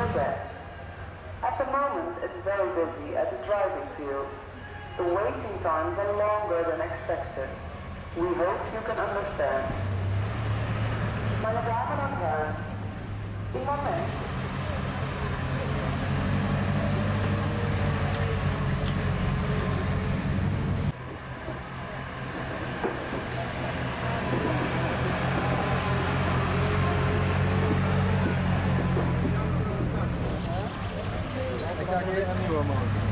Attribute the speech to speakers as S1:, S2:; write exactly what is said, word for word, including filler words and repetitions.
S1: your best. At the moment, it's very busy at the driving field. The waiting times are longer than expected. We hope you can understand. Meine Damen und Herren, im Moment
S2: Ik ga hier een nieuwe maken.